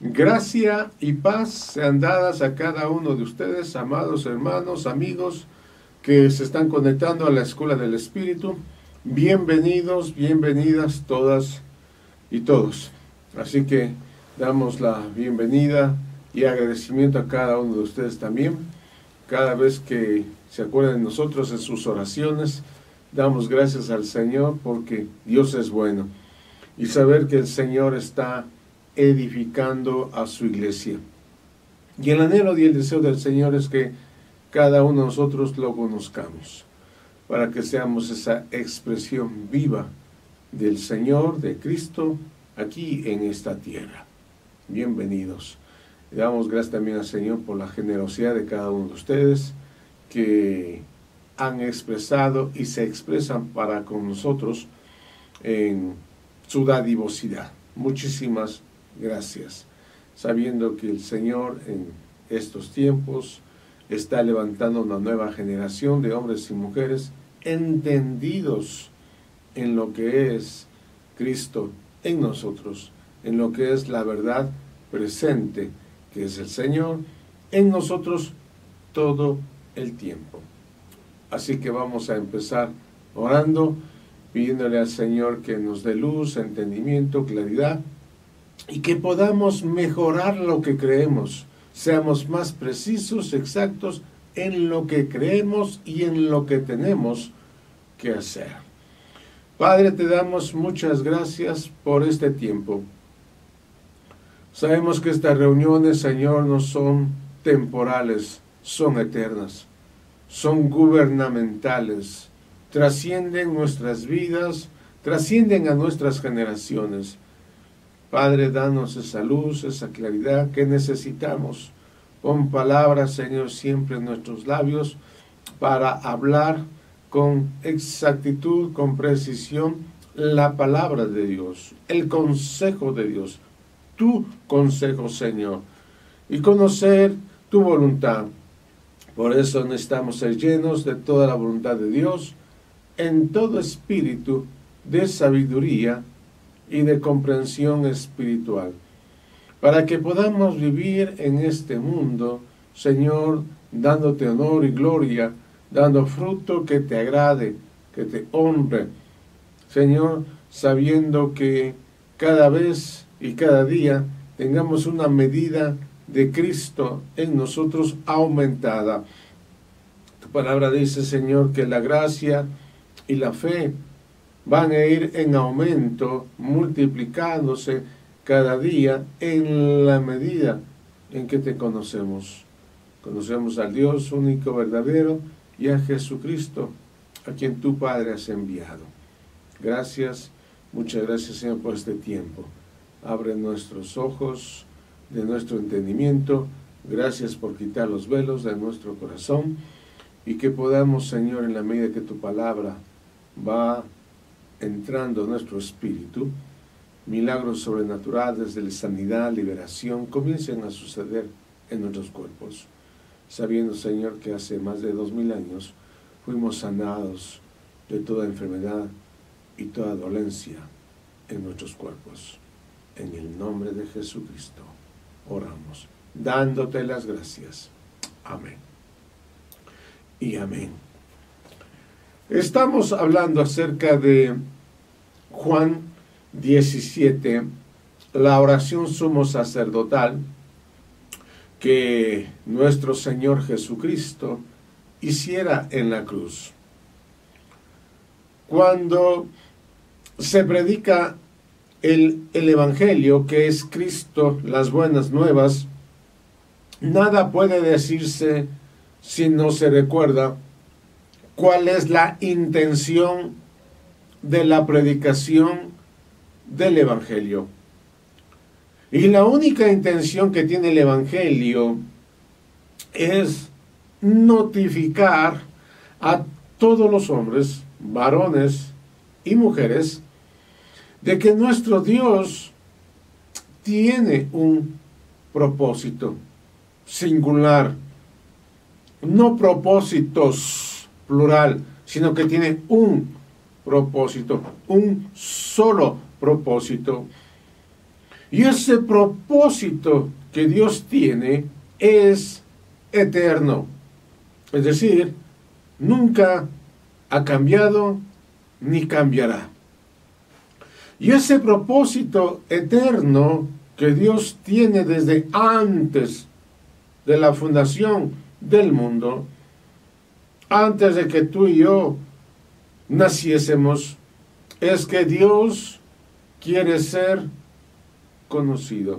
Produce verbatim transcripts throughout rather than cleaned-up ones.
Gracia y paz sean dadas a cada uno de ustedes, amados hermanos, amigos que se están conectando a la Escuela del Espíritu. Bienvenidos, bienvenidas todas y todos. Así que damos la bienvenida y agradecimiento a cada uno de ustedes también. Cada vez que se acuerdan de nosotros en sus oraciones, damos gracias al Señor porque Dios es bueno. Y saber que el Señor está edificando a su iglesia. Y el anhelo y el deseo del Señor es que cada uno de nosotros lo conozcamos, para que seamos esa expresión viva del Señor, de Cristo, aquí en esta tierra. Bienvenidos. Le damos gracias también al Señor por la generosidad de cada uno de ustedes que han expresado y se expresan para con nosotros en su dadivosidad. Muchísimas gracias, sabiendo que el Señor en estos tiempos está levantando una nueva generación de hombres y mujeres entendidos en lo que es Cristo en nosotros, en lo que es la verdad presente, que es el Señor, en nosotros todo el tiempo. Así que vamos a empezar orando, pidiéndole al Señor que nos dé luz, entendimiento, claridad, y que podamos mejorar lo que creemos, seamos más precisos, exactos en lo que creemos y en lo que tenemos que hacer. Padre, te damos muchas gracias por este tiempo. Sabemos que estas reuniones, Señor, no son temporales, son eternas, son gubernamentales, trascienden nuestras vidas, trascienden a nuestras generaciones. Padre, danos esa luz, esa claridad que necesitamos. Pon palabras, Señor, siempre en nuestros labios para hablar con exactitud, con precisión, la palabra de Dios, el consejo de Dios, tu consejo, Señor, y conocer tu voluntad. Por eso necesitamos ser llenos de toda la voluntad de Dios, en todo espíritu de sabiduría y de comprensión espiritual, para que podamos vivir en este mundo, Señor, dándote honor y gloria, dando fruto que te agrade, que te honre, Señor, sabiendo que cada vez y cada día tengamos una medida de Cristo en nosotros aumentada. Tu palabra dice, Señor, que la gracia y la fe van a ir en aumento, multiplicándose cada día en la medida en que te conocemos. Conocemos al Dios único, verdadero, y a Jesucristo, a quien tu Padre has enviado. Gracias, muchas gracias, Señor, por este tiempo. Abre nuestros ojos de nuestro entendimiento. Gracias por quitar los velos de nuestro corazón y que podamos, Señor, en la medida que tu palabra va entrando en nuestro espíritu, milagros sobrenaturales de sanidad, liberación, comiencen a suceder en nuestros cuerpos, sabiendo, Señor, que hace más de dos mil años fuimos sanados de toda enfermedad y toda dolencia en nuestros cuerpos. En el nombre de Jesucristo oramos, dándote las gracias. Amén. Y amén. Estamos hablando acerca de Juan diecisiete, la oración sumo sacerdotal que nuestro Señor Jesucristo hiciera en la cruz. Cuando se predica el, el Evangelio, que es Cristo, las buenas nuevas, nada puede decirse si no se recuerda cuál es la intención de la predicación del Evangelio. Y la única intención que tiene el Evangelio es notificar a todos los hombres, varones y mujeres, de que nuestro Dios tiene un propósito singular, no propósitos plural, sino que tiene un propósito, un solo propósito. Y ese propósito que Dios tiene es eterno. Es decir, nunca ha cambiado ni cambiará. Y ese propósito eterno que Dios tiene desde antes de la fundación del mundo, antes de que tú y yo naciésemos, es que Dios quiere ser conocido.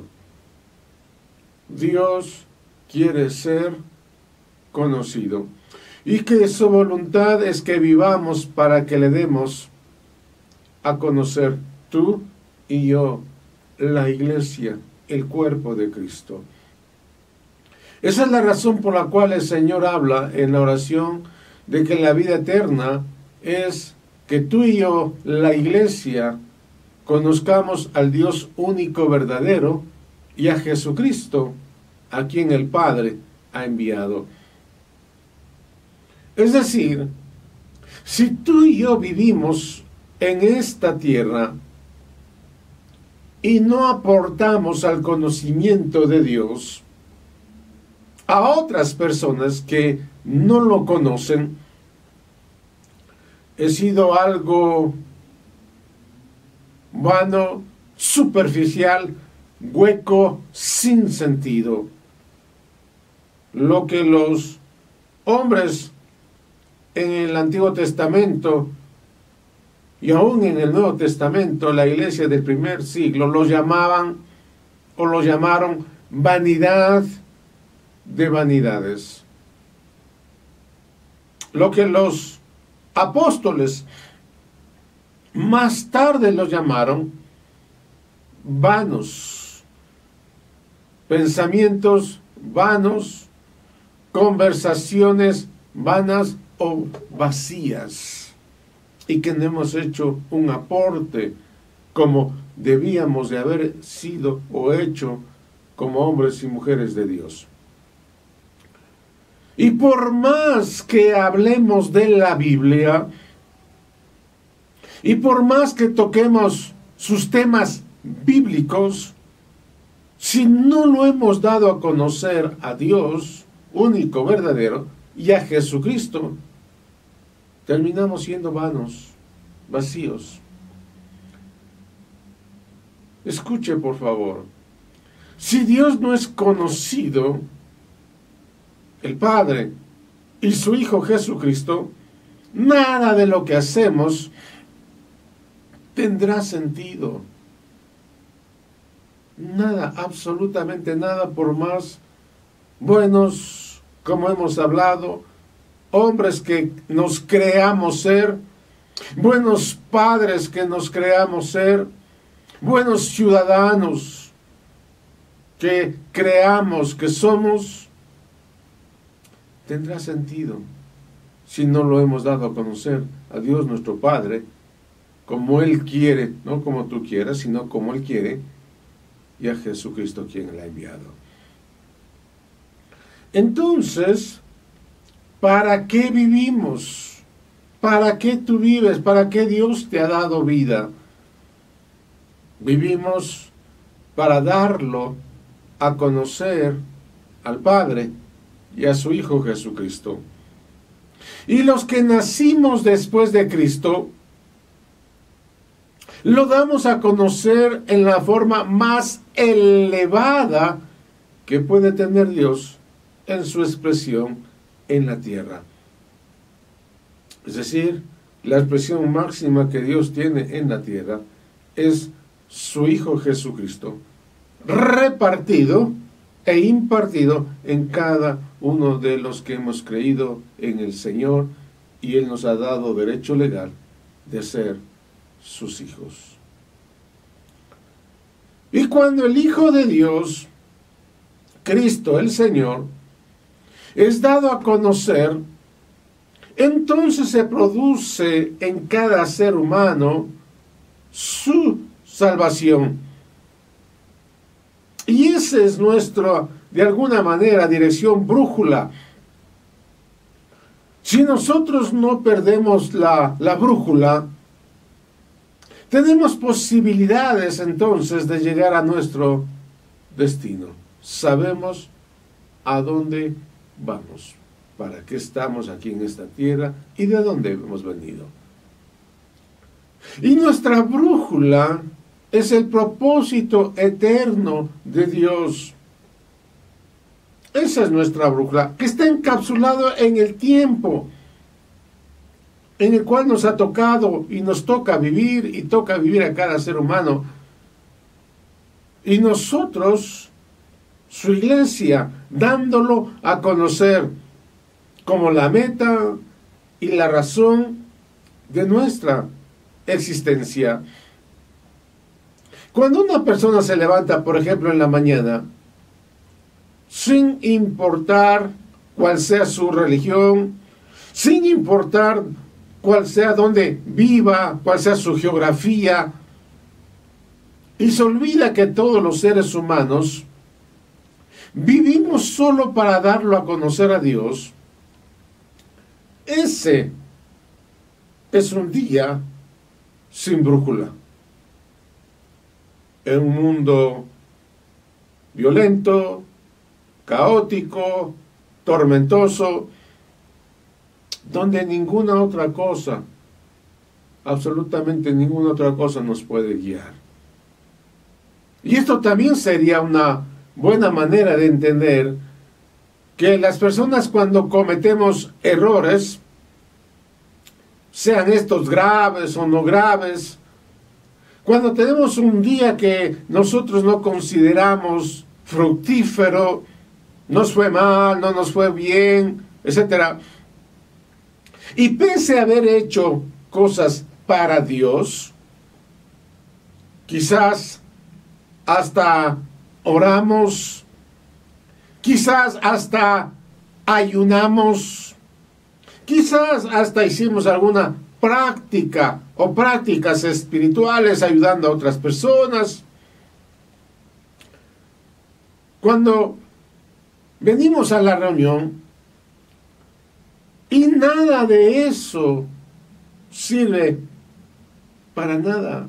Dios quiere ser conocido. Y que su voluntad es que vivamos para que le demos a conocer tú y yo, la iglesia, el cuerpo de Cristo. Esa es la razón por la cual el Señor habla en la oración de que la vida eterna es que tú y yo, la iglesia, conozcamos al Dios único verdadero y a Jesucristo, a quien el Padre ha enviado. Es decir, si tú y yo vivimos en esta tierra y no aportamos al conocimiento de Dios a otras personas que no lo conocen, he sido algo vano, superficial, hueco, sin sentido. Lo que los hombres en el Antiguo Testamento y aún en el Nuevo Testamento, la iglesia del primer siglo, los llamaban o lo llamaron vanidad de vanidades. Lo que los apóstoles más tarde los llamaron vanos, pensamientos vanos, conversaciones vanas o vacías, y que no hemos hecho un aporte como debíamos de haber sido o hecho como hombres y mujeres de Dios. Y por más que hablemos de la Biblia, y por más que toquemos sus temas bíblicos, si no lo hemos dado a conocer a Dios único, verdadero, y a Jesucristo, terminamos siendo vanos, vacíos. Escuche, por favor. Si Dios no es conocido, el Padre y su Hijo Jesucristo, nada de lo que hacemos tendrá sentido. Nada, absolutamente nada, por más buenos, como hemos hablado, hombres que nos creamos ser, buenos padres que nos creamos ser, buenos ciudadanos que creamos que somos, tendrá sentido si no lo hemos dado a conocer a Dios nuestro Padre, como Él quiere, no como tú quieras, sino como Él quiere, y a Jesucristo quien le ha enviado. Entonces, ¿para qué vivimos? ¿Para qué tú vives? ¿Para qué Dios te ha dado vida? Vivimos para darlo a conocer al Padre y a su Hijo Jesucristo. Y los que nacimos después de Cristo, lo damos a conocer en la forma más elevada que puede tener Dios en su expresión en la tierra. Es decir, la expresión máxima que Dios tiene en la tierra es su Hijo Jesucristo, repartido e impartido en cada uno de los que hemos creído en el Señor, y Él nos ha dado derecho legal de ser sus hijos. Y cuando el Hijo de Dios, Cristo el Señor, es dado a conocer, entonces se produce en cada ser humano su salvación. Y esa es nuestra, de alguna manera, dirección brújula. Si nosotros no perdemos la, la brújula, Tenemos posibilidades entonces de llegar a nuestro destino. Sabemos a dónde vamos, para qué estamos aquí en esta tierra y de dónde hemos venido. Y nuestra brújula es el propósito eterno de Dios. Esa es nuestra brújula, que está encapsulado en el tiempo en el cual nos ha tocado y nos toca vivir y toca vivir a cada ser humano. Y nosotros, su iglesia, dándolo a conocer como la meta y la razón de nuestra existencia. Cuando una persona se levanta, por ejemplo, en la mañana, sin importar cuál sea su religión, sin importar cuál sea dónde viva, cuál sea su geografía, y se olvida que todos los seres humanos vivimos solo para darlo a conocer a Dios, ese es un día sin brújula. En un mundo violento, caótico, tormentoso, donde ninguna otra cosa, absolutamente ninguna otra cosa nos puede guiar. Y esto también sería una buena manera de entender que las personas, cuando cometemos errores, sean estos graves o no graves, cuando tenemos un día que nosotros no consideramos fructífero, nos fue mal, no nos fue bien, etcétera, y pese a haber hecho cosas para Dios, quizás hasta oramos, quizás hasta ayunamos, quizás hasta hicimos alguna práctica o prácticas espirituales ayudando a otras personas. Cuando venimos a la reunión y nada de eso sirve para nada.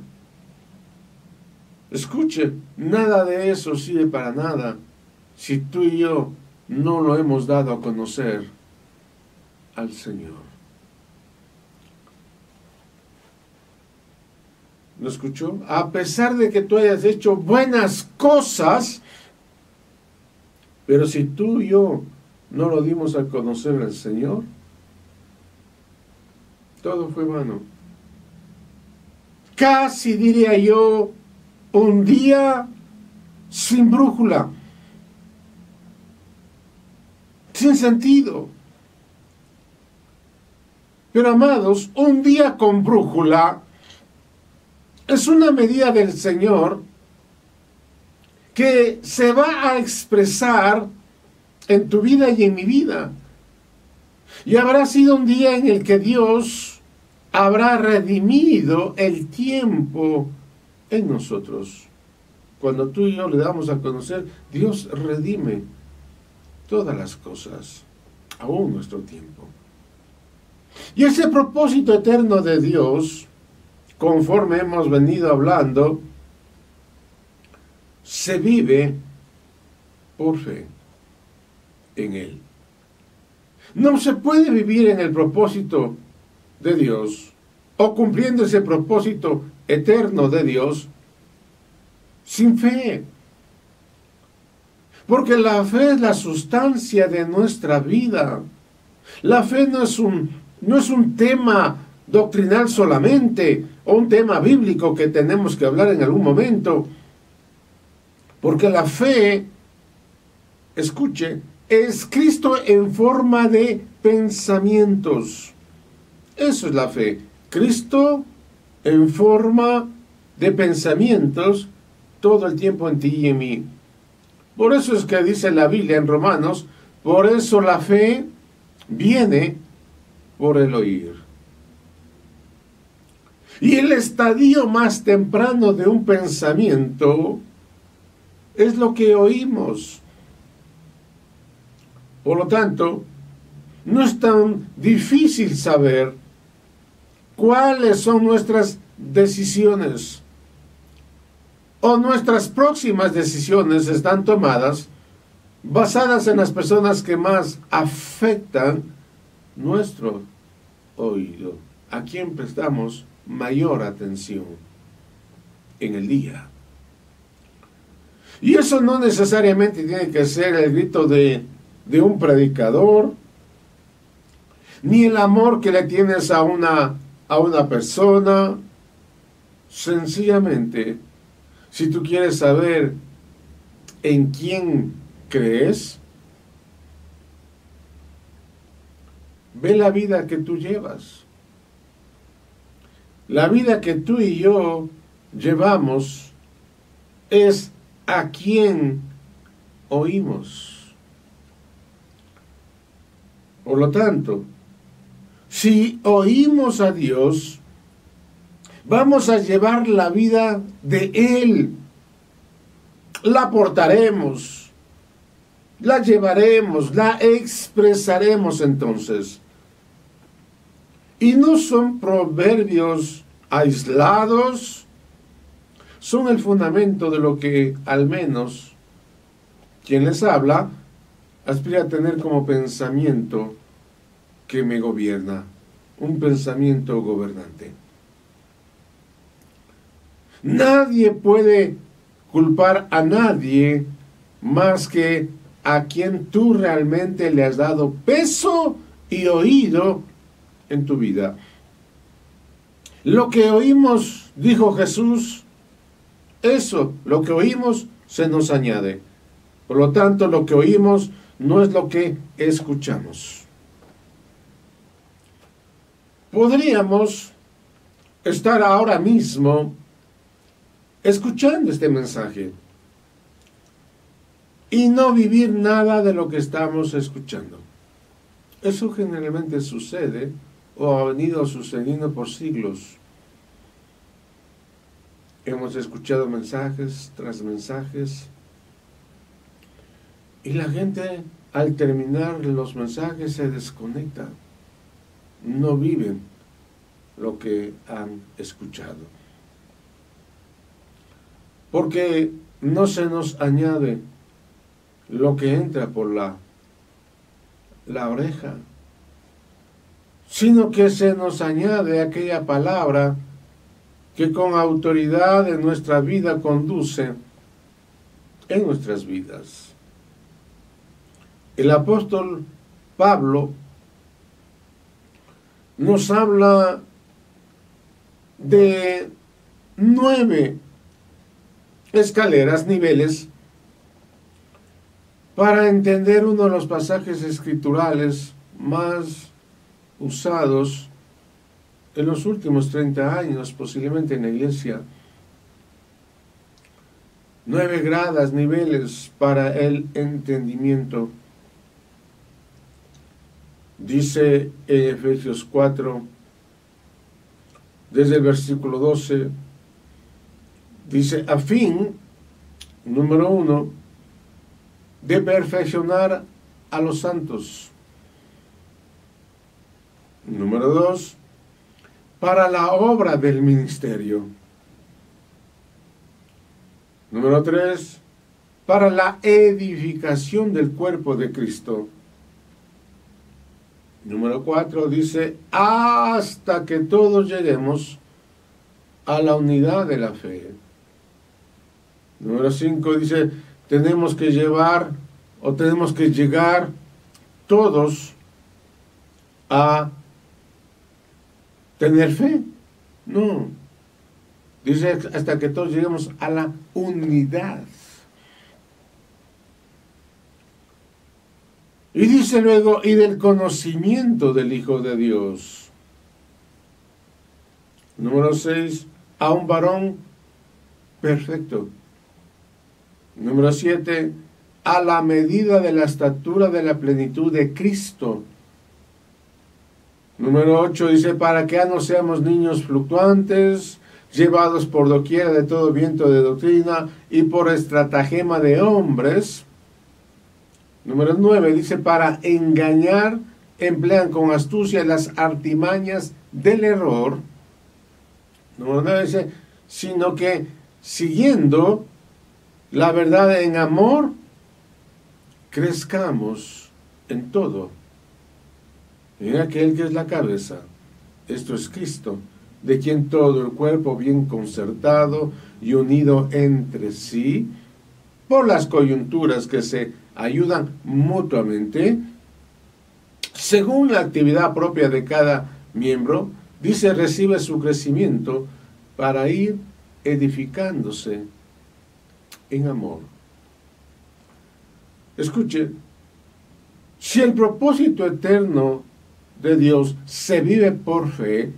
Escuche, nada de eso sirve para nada si tú y yo no lo hemos dado a conocer al Señor. ¿Lo escuchó? A pesar de que tú hayas hecho buenas cosas, pero si tú y yo no lo dimos a conocer al Señor, todo fue vano. Casi diría yo, un día sin brújula, sin sentido. Pero amados, un día con brújula es una medida del Señor que se va a expresar en tu vida y en mi vida. Y habrá sido un día en el que Dios habrá redimido el tiempo en nosotros. Cuando tú y yo le damos a conocer, Dios redime todas las cosas, aún nuestro tiempo. Y ese propósito eterno de Dios, conforme hemos venido hablando, se vive por fe en Él. No se puede vivir en el propósito de Dios o cumpliendo ese propósito eterno de Dios sin fe. Porque la fe es la sustancia de nuestra vida. La fe no es un, no es un tema doctrinal solamente o un tema bíblico que tenemos que hablar en algún momento. Porque la fe, escuche, es Cristo en forma de pensamientos. Eso es la fe. Cristo en forma de pensamientos todo el tiempo en ti y en mí. Por eso es que dice la Biblia en Romanos, por eso la fe viene por el oír. Y el estadio más temprano de un pensamiento es lo que oímos. Por lo tanto, no es tan difícil saber cuáles son nuestras decisiones o nuestras próximas decisiones están tomadas basadas en las personas que más afectan nuestro oído, a quien prestamos mayor atención en el día. Y eso no necesariamente tiene que ser el grito de, de un predicador, ni el amor que le tienes a una, a una persona. Sencillamente, si tú quieres saber en quién crees, ve la vida que tú llevas. La vida que tú y yo llevamos es a quien oímos. Por lo tanto, si oímos a Dios, vamos a llevar la vida de Él. La portaremos, la llevaremos, la expresaremos entonces. Y no son proverbios aislados, son el fundamento de lo que al menos quien les habla aspira a tener como pensamiento que me gobierna, un pensamiento gobernante. Nadie puede culpar a nadie más que a quien tú realmente le has dado peso y oído en tu vida. Lo que oímos, dijo Jesús, eso, lo que oímos, se nos añade. Por lo tanto, lo que oímos no es lo que escuchamos. Podríamos estar ahora mismo escuchando este mensaje y no vivir nada de lo que estamos escuchando. Eso generalmente sucede o ha venido sucediendo por siglos. Hemos escuchado mensajes tras mensajes y la gente al terminar los mensajes se desconecta. No viven lo que han escuchado. Porque no se nos añade lo que entra por la, la oreja, sino que se nos añade aquella palabra que con autoridad en nuestra vida conduce en nuestras vidas. El apóstol Pablo nos habla de nueve escaleras, niveles, para entender uno de los pasajes escriturales más usados en los últimos treinta años, posiblemente en la iglesia. Nueve gradas, niveles para el entendimiento. Dice en Efesios cuatro, desde el versículo doce, dice, a fin, número uno, de perfeccionar a los santos. Número dos, para la obra del ministerio. Número tres, para la edificación del cuerpo de Cristo. Número cuatro, dice, hasta que todos lleguemos a la unidad de la fe. Número cinco, dice, tenemos que llevar o tenemos que llegar todos a tener fe. No. Dice, hasta que todos lleguemos a la unidad. Y dice luego, y del conocimiento del Hijo de Dios. Número seis, a un varón perfecto. Número siete, a la medida de la estatura de la plenitud de Cristo. Número ocho, dice, para que ya no seamos niños fluctuantes, llevados por doquiera de todo viento de doctrina y por estratagema de hombres. Número nueve, dice, para engañar, emplean con astucia las artimañas del error. Número nueve dice, sino que siguiendo la verdad en amor, crezcamos en todo, en aquel que es la cabeza, esto es Cristo, de quien todo el cuerpo bien concertado y unido entre sí, por las coyunturas que se ayudan mutuamente, según la actividad propia de cada miembro, dice, recibe su crecimiento para ir edificándose en amor. Escuche, si el propósito eterno de Dios se vive por fe,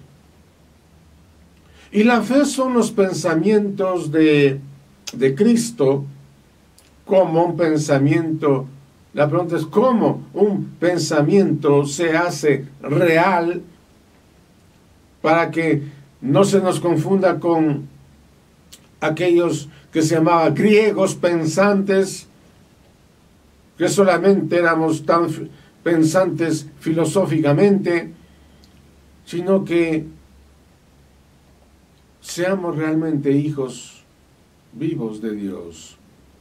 y la fe son los pensamientos de, de Cristo, como un pensamiento, la pregunta es cómo un pensamiento se hace real para que no se nos confunda con aquellos que se llamaban griegos pensantes, que solamente éramos tan pensantes filosóficamente, sino que seamos realmente hijos vivos de Dios.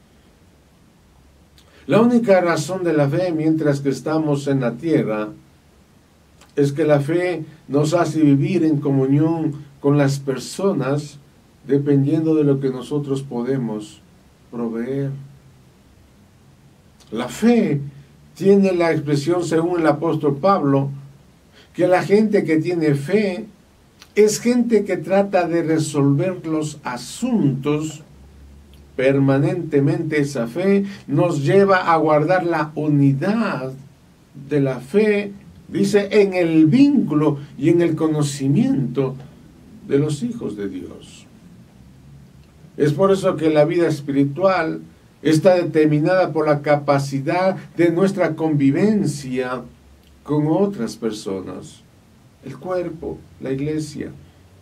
La única razón de la fe mientras que estamos en la tierra es que la fe nos hace vivir en comunión con las personas dependiendo de lo que nosotros podemos proveer. La fe tiene la expresión, según el apóstol Pablo, que la gente que tiene fe es gente que trata de resolver los asuntos permanentemente. Esa fe nos lleva a guardar la unidad de la fe, dice, en el vínculo y en el conocimiento de los hijos de Dios. Es por eso que la vida espiritual está determinada por la capacidad de nuestra convivencia con otras personas, el cuerpo, la iglesia.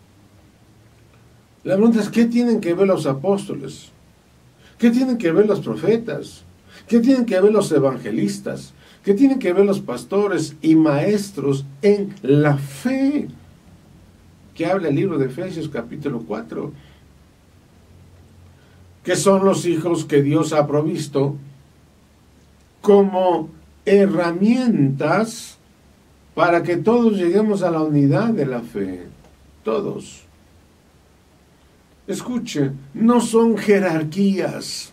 La pregunta es, ¿qué tienen que ver los apóstoles? ¿Qué tienen que ver los profetas? ¿Qué tienen que ver los evangelistas? ¿Qué tienen que ver los pastores y maestros en la fe que habla el libro de Efesios capítulo cuatro? Que son los hijos que Dios ha provisto como herramientas para que todos lleguemos a la unidad de la fe. Todos. Escuche, no son jerarquías,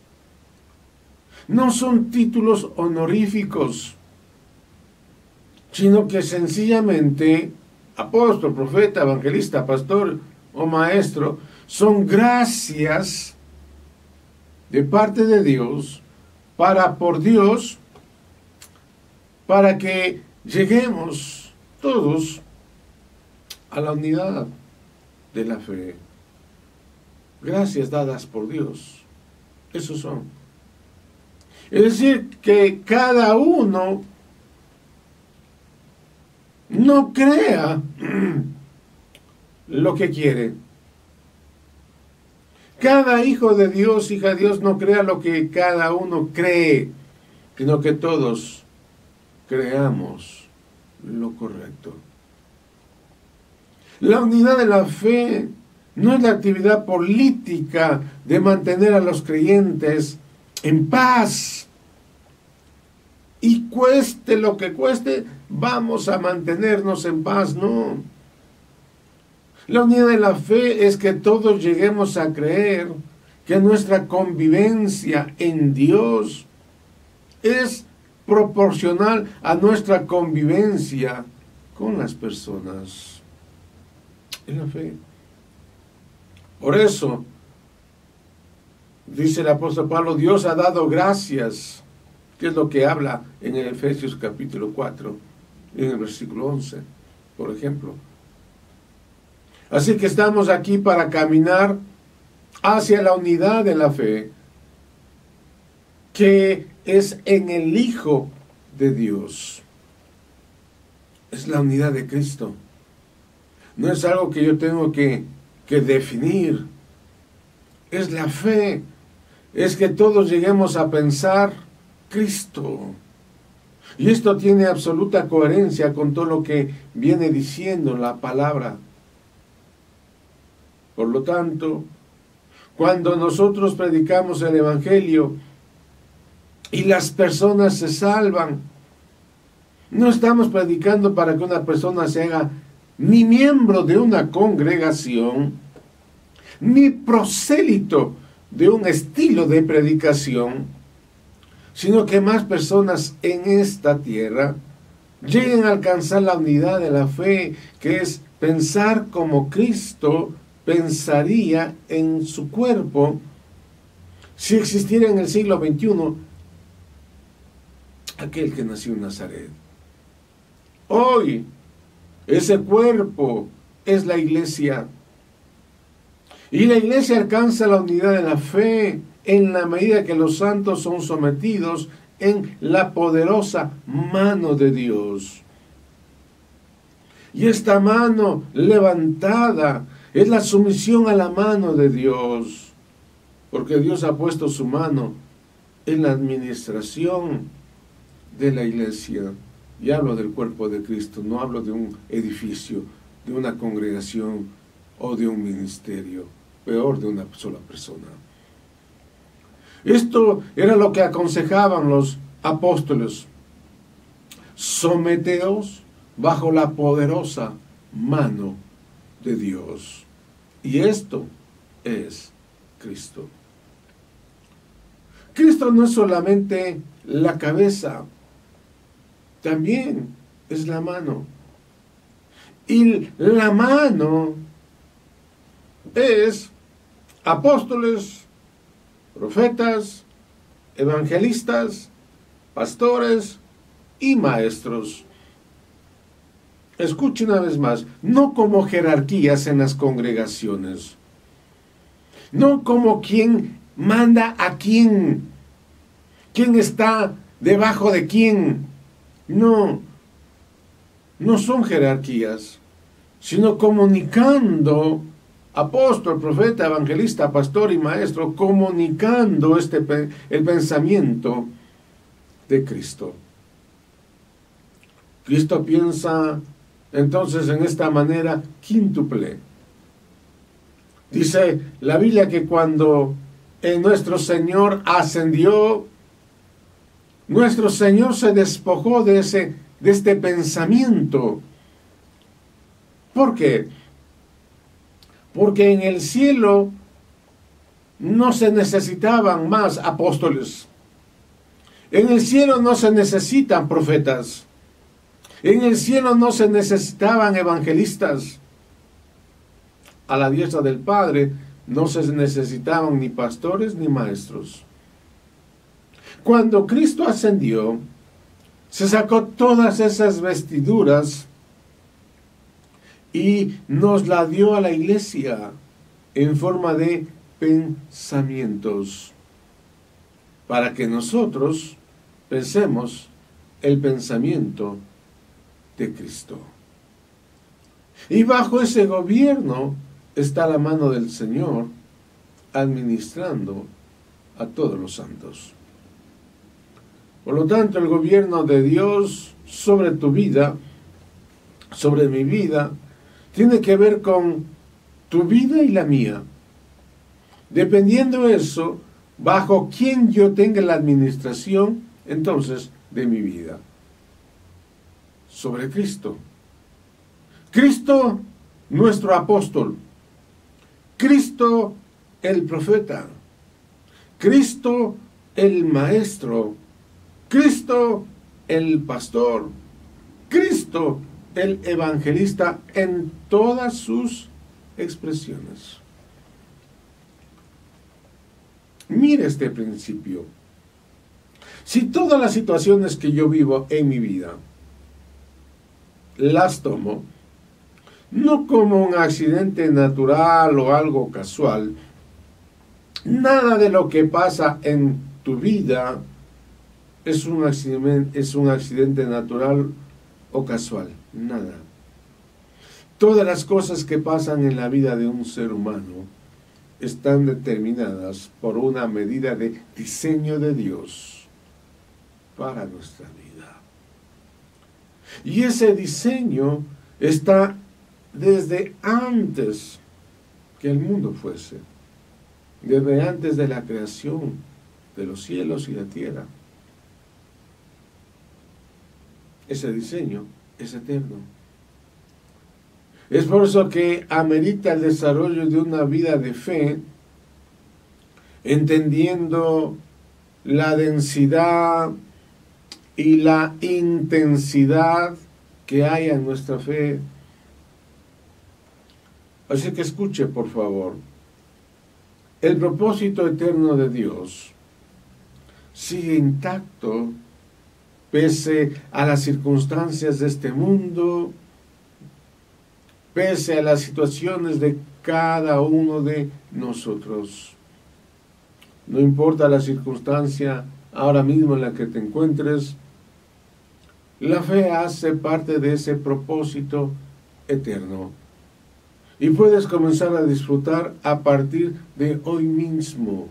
no son títulos honoríficos, sino que sencillamente apóstol, profeta, evangelista, pastor o maestro son gracias de parte de Dios, para por Dios, para que lleguemos todos a la unidad de la fe. Gracias dadas por Dios. Esos son. Es decir, que cada uno no crea lo que quiere. Cada hijo de Dios, hija de Dios, no crea lo que cada uno cree, sino que todos creamos lo correcto. La unidad de la fe no es la actividad política de mantener a los creyentes en paz. Y cueste lo que cueste, vamos a mantenernos en paz, no. La unidad de la fe es que todos lleguemos a creer que nuestra convivencia en Dios es proporcional a nuestra convivencia con las personas en la fe. Por eso, dice el apóstol Pablo, Dios ha dado gracias, que es lo que habla en el Efesios capítulo cuatro, en el versículo once, por ejemplo. Así que estamos aquí para caminar hacia la unidad de la fe, que es en el Hijo de Dios. Es la unidad de Cristo. No es algo que yo tengo que, que definir. Es la fe. Es que todos lleguemos a pensar Cristo. Y esto tiene absoluta coherencia con todo lo que viene diciendo la palabra. Por lo tanto, cuando nosotros predicamos el Evangelio y las personas se salvan, no estamos predicando para que una persona se haga ni miembro de una congregación, ni prosélito de un estilo de predicación, sino que más personas en esta tierra lleguen a alcanzar la unidad de la fe, que es pensar como Cristo pensaría en su cuerpo si existiera en el siglo veintiuno aquel que nació en Nazaret. Hoy, ese cuerpo es la iglesia. Y la iglesia alcanza la unidad de la fe en la medida que los santos son sometidos en la poderosa mano de Dios. Y esta mano levantada es la sumisión a la mano de Dios, porque Dios ha puesto su mano en la administración de la iglesia. Y hablo del cuerpo de Cristo, no hablo de un edificio, de una congregación o de un ministerio, peor de una sola persona. Esto era lo que aconsejaban los apóstoles: someteos bajo la poderosa mano de Dios. Y esto es Cristo. Cristo no es solamente la cabeza, también es la mano. Y la mano es apóstoles, profetas, evangelistas, pastores y maestros. Escuche una vez más, no como jerarquías en las congregaciones, no como quien manda a quién, quién está debajo de quién. No, no son jerarquías, sino comunicando, apóstol, profeta, evangelista, pastor y maestro, comunicando este, el pensamiento de Cristo. Cristo piensa entonces en esta manera quíntuple. Dice la Biblia que cuando en nuestro Señor ascendió, nuestro Señor se despojó de, ese, de este pensamiento. ¿Por qué? Porque en el cielo no se necesitaban más apóstoles. En el cielo no se necesitan profetas. En el cielo no se necesitaban evangelistas. A la diestra del Padre no se necesitaban ni pastores ni maestros. Cuando Cristo ascendió, se sacó todas esas vestiduras y nos la dio a la iglesia en forma de pensamientos, para que nosotros pensemos el pensamiento de Cristo. Y bajo ese gobierno está la mano del Señor administrando a todos los santos. Por lo tanto, el gobierno de Dios sobre tu vida, sobre mi vida, tiene que ver con tu vida y la mía. Dependiendo de eso, bajo quién yo tenga la administración, entonces, de mi vida. Sobre Cristo. Cristo, nuestro apóstol. Cristo, el profeta. Cristo, el maestro. Cristo, el pastor. Cristo, el evangelista en todas sus expresiones. Mire este principio. Si todas las situaciones que yo vivo en mi vida las tomo no como un accidente natural o algo casual, nada de lo que pasa en tu vida es un accidente, es un accidente natural o casual, nada. Todas las cosas que pasan en la vida de un ser humano están determinadas por una medida de diseño de Dios para nuestra vida. Y ese diseño está desde antes que el mundo fuese, desde antes de la creación de los cielos y la tierra. Ese diseño es eterno. Es por eso que amerita el desarrollo de una vida de fe, entendiendo la densidad y la intensidad que hay en nuestra fe. Así que escuche, por favor. El propósito eterno de Dios sigue intacto pese a las circunstancias de este mundo, pese a las situaciones de cada uno de nosotros. No importa la circunstancia ahora mismo en la que te encuentres, la fe hace parte de ese propósito eterno. Y puedes comenzar a disfrutar a partir de hoy mismo.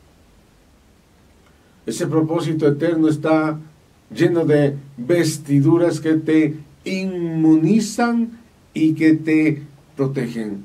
Ese propósito eterno está lleno de vestiduras que te inmunizan y que te protegen.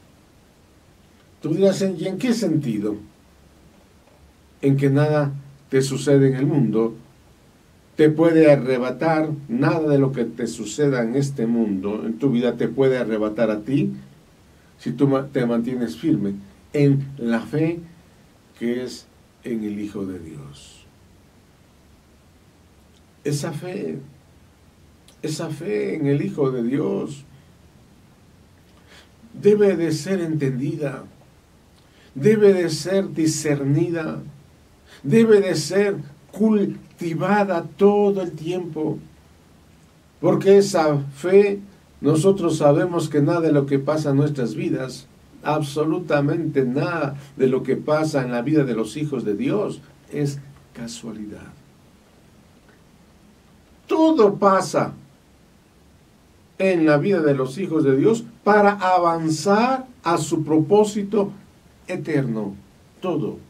Tú dirás, ¿y en qué sentido? En que nada te sucede en el mundo te puede arrebatar, nada de lo que te suceda en este mundo, en tu vida, te puede arrebatar a ti, si tú te mantienes firme en la fe que es en el Hijo de Dios. Esa fe, esa fe en el Hijo de Dios debe de ser entendida, debe de ser discernida, debe de ser cultivada todo el tiempo, porque esa fe, nosotros sabemos que nada de lo que pasa en nuestras vidas, absolutamente nada de lo que pasa en la vida de los hijos de Dios es casualidad. Todo pasa en la vida de los hijos de Dios para avanzar a su propósito eterno. Todo.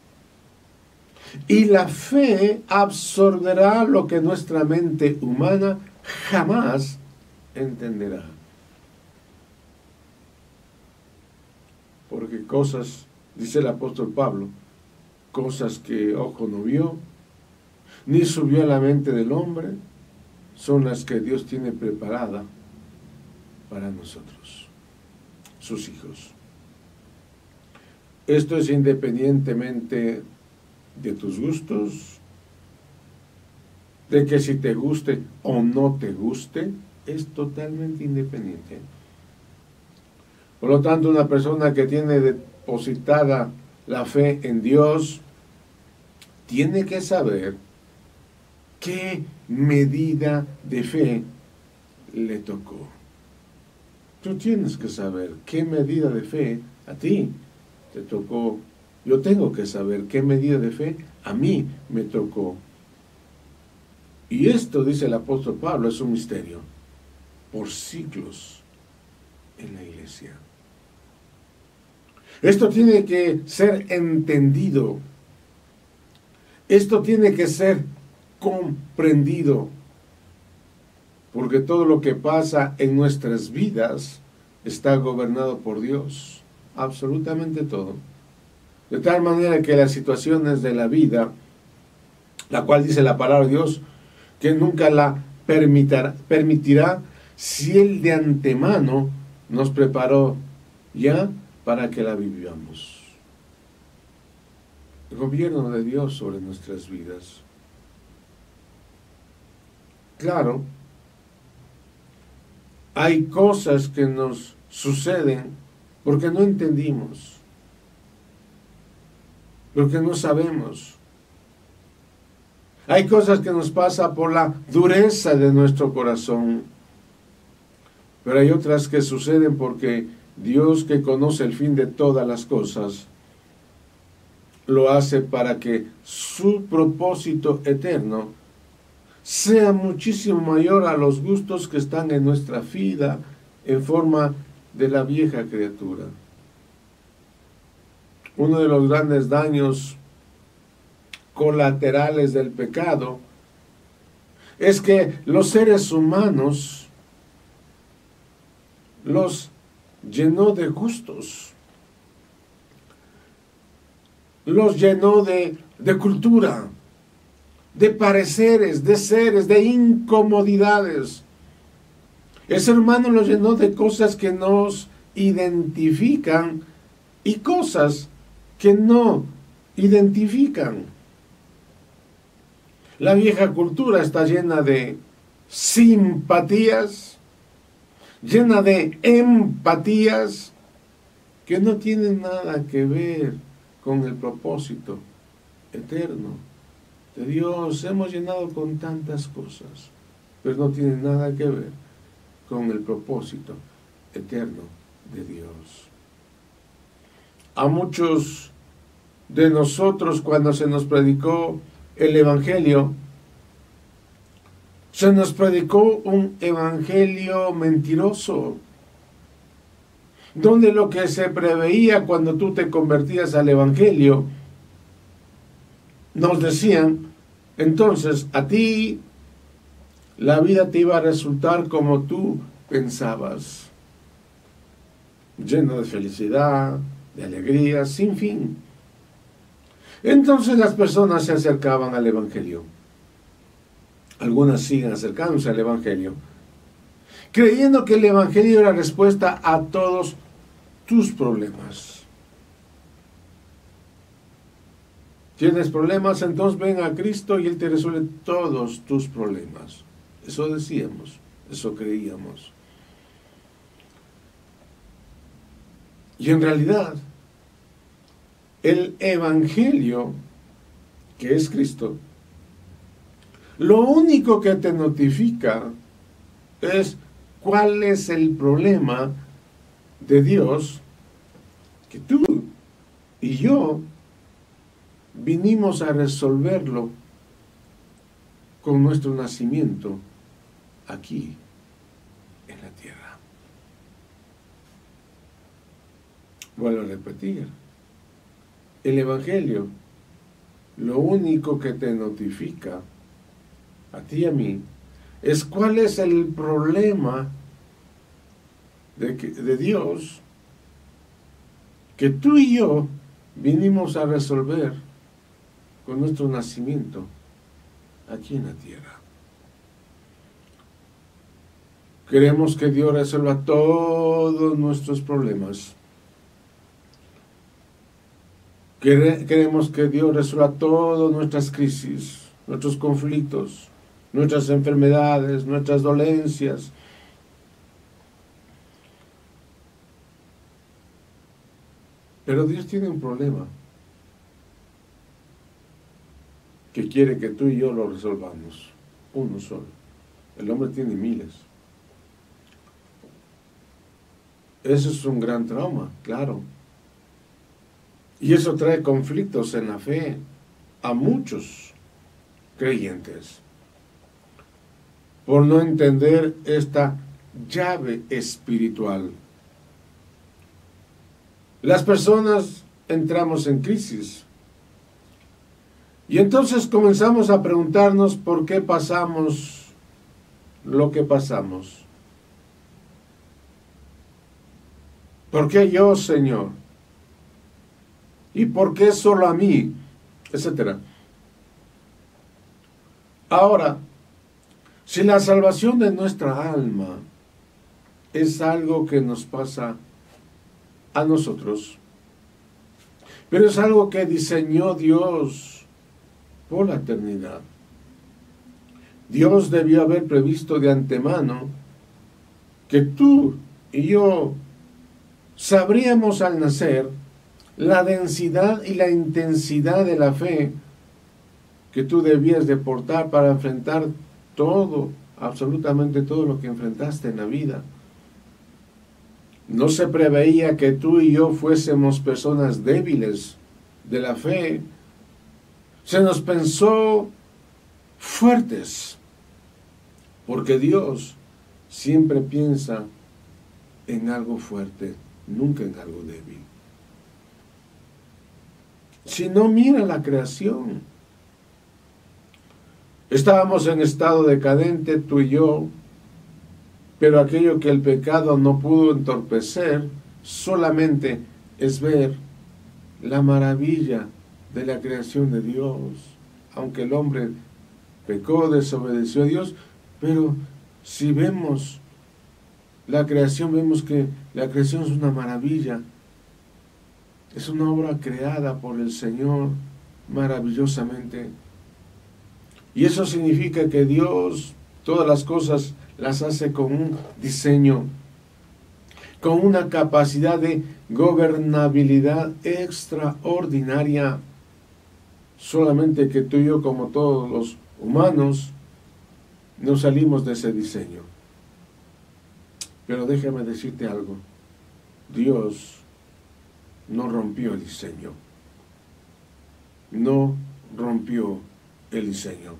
Y la fe absorberá lo que nuestra mente humana jamás entenderá. Porque cosas, dice el apóstol Pablo, cosas que ojo no vio, ni subió a la mente del hombre, son las que Dios tiene preparada para nosotros, sus hijos. Esto es independientemente de tus gustos, de que si te guste o no te guste, es totalmente independiente. Por lo tanto, una persona que tiene depositada la fe en Dios, tiene que saber qué medida de fe le tocó. Tú tienes que saber qué medida de fe a ti te tocó. Yo tengo que saber qué medida de fe a mí me tocó. Y esto, dice el apóstol Pablo, es un misterio por siglos en la iglesia. Esto tiene que ser entendido. Esto tiene que ser comprendido. Porque todo lo que pasa en nuestras vidas está gobernado por Dios. Absolutamente todo. De tal manera que las situaciones de la vida, la cual dice la palabra de Dios, que nunca la permitirá, permitirá si Él de antemano nos preparó ya para que la vivamos. El gobierno de Dios sobre nuestras vidas. Claro, hay cosas que nos suceden porque no entendimos, porque no sabemos. Hay cosas que nos pasan por la dureza de nuestro corazón, pero hay otras que suceden porque Dios, que conoce el fin de todas las cosas, lo hace para que su propósito eterno sea muchísimo mayor a los gustos que están en nuestra vida en forma de la vieja criatura. Uno de los grandes daños colaterales del pecado es que los seres humanos los llenó de gustos, los llenó de, de cultura, de pareceres, de seres, de incomodidades. El ser humano los llenó de cosas que nos identifican y cosas que no identifican. La vieja cultura está llena de simpatías, llena de empatías que no tienen nada que ver con el propósito eterno de Dios. Hemos llenado con tantas cosas, pero no tienen nada que ver con el propósito eterno de Dios. A muchos de nosotros, cuando se nos predicó el Evangelio, se nos predicó un evangelio mentiroso, donde lo que se preveía cuando tú te convertías al evangelio, nos decían, entonces a ti la vida te iba a resultar como tú pensabas, lleno de felicidad, de alegría, sin fin. Entonces las personas se acercaban al evangelio. Algunas siguen acercándose al evangelio, creyendo que el evangelio era respuesta a todos tus problemas. ¿Tienes problemas? Entonces ven a Cristo y Él te resuelve todos tus problemas. Eso decíamos, eso creíamos. Y en realidad, el evangelio, que es Cristo, lo único que te notifica es cuál es el problema de Dios que tú y yo vinimos a resolverlo con nuestro nacimiento aquí en la tierra. Vuelvo a repetir, el evangelio lo único que te notifica a ti y a mí es cuál es el problema de, que, de Dios que tú y yo vinimos a resolver con nuestro nacimiento aquí en la tierra. Queremos que Dios resuelva todos nuestros problemas. Queremos que Dios resuelva todas nuestras crisis, nuestros conflictos, nuestras enfermedades, nuestras dolencias. Pero Dios tiene un problema que quiere que tú y yo lo resolvamos, uno solo. El hombre tiene miles. Eso es un gran trauma, claro. Y eso trae conflictos en la fe a muchos creyentes, por no entender esta llave espiritual. Las personas entramos en crisis y entonces comenzamos a preguntarnos por qué pasamos lo que pasamos. ¿Por qué yo, Señor? ¿Y por qué solo a mí? Etcétera. Ahora, si la salvación de nuestra alma es algo que nos pasa a nosotros, pero es algo que diseñó Dios por la eternidad. Dios debió haber previsto de antemano que tú y yo sabríamos al nacer la densidad y la intensidad de la fe que tú debías de portar para enfrentar todo, absolutamente todo lo que enfrentaste en la vida. No se preveía que tú y yo fuésemos personas débiles de la fe. Se nos pensó fuertes, porque Dios siempre piensa en algo fuerte, nunca en algo débil. Si no, mira la creación. Estábamos en estado decadente, tú y yo, pero aquello que el pecado no pudo entorpecer solamente es ver la maravilla de la creación de Dios, aunque el hombre pecó, desobedeció a Dios, pero si vemos la creación, vemos que la creación es una maravilla, es una obra creada por el Señor maravillosamente, y eso significa que Dios todas las cosas las hace con un diseño, con una capacidad de gobernabilidad extraordinaria. Solamente que tú y yo, como todos los humanos, no salimos de ese diseño. Pero déjame decirte algo, Dios no rompió el diseño, no rompió el diseño.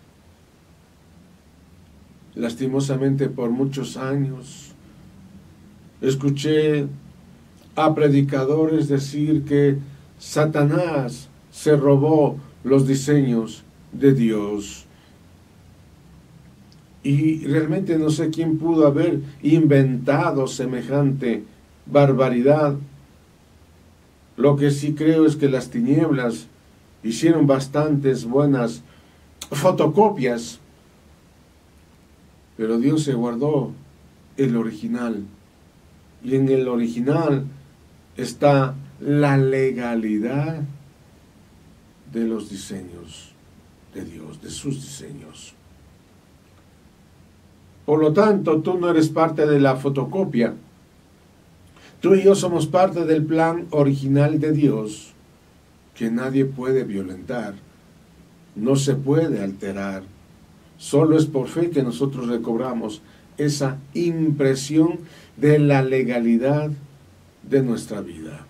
Lastimosamente, por muchos años escuché a predicadores decir que Satanás se robó los diseños de Dios. Y realmente no sé quién pudo haber inventado semejante barbaridad. Lo que sí creo es que las tinieblas hicieron bastantes buenas fotocopias, pero Dios se guardó el original, y en el original está la legalidad de los diseños de Dios, de sus diseños. Por lo tanto, tú no eres parte de la fotocopia. Tú y yo somos parte del plan original de Dios, que nadie puede violentar, no se puede alterar. Solo es por fe que nosotros recobramos esa impresión de la legalidad de nuestra vida.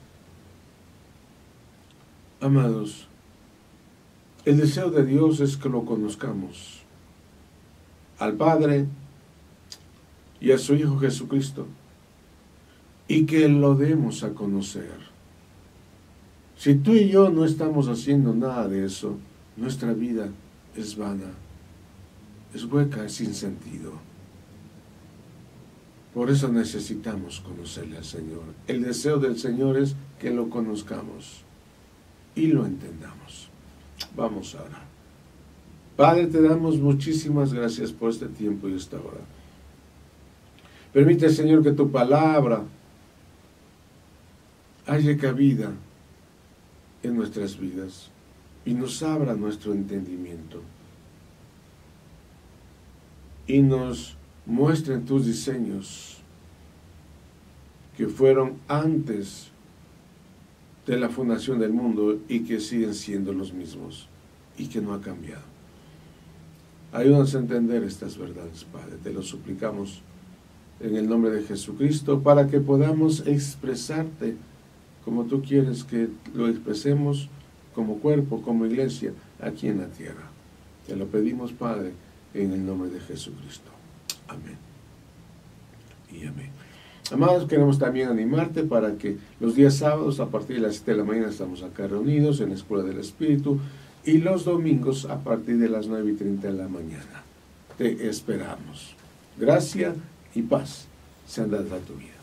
Amados, el deseo de Dios es que lo conozcamos, al Padre y a su Hijo Jesucristo, y que lo demos a conocer. Si tú y yo no estamos haciendo nada de eso, nuestra vida es vana, es hueca, es sin sentido. Por eso necesitamos conocerle al Señor. El deseo del Señor es que lo conozcamos y lo entendamos. Vamos a orar. Padre, te damos muchísimas gracias por este tiempo y esta hora. Permite, Señor, que tu palabra haya cabida en nuestras vidas y nos abra nuestro entendimiento y nos muestren tus diseños que fueron antes de la fundación del mundo y que siguen siendo los mismos y que no ha cambiado. Ayúdanos a entender estas verdades, Padre, te lo suplicamos en el nombre de Jesucristo, para que podamos expresarte como tú quieres que lo expresemos, como cuerpo, como iglesia, aquí en la tierra. Te lo pedimos, Padre, en el nombre de Jesucristo. Amén. Y amén. Amados, queremos también animarte para que los días sábados, a partir de las siete de la mañana, estamos acá reunidos en la Escuela del Espíritu, y los domingos, a partir de las nueve y treinta de la mañana. Te esperamos. Gracia y paz sean dadas a tu vida.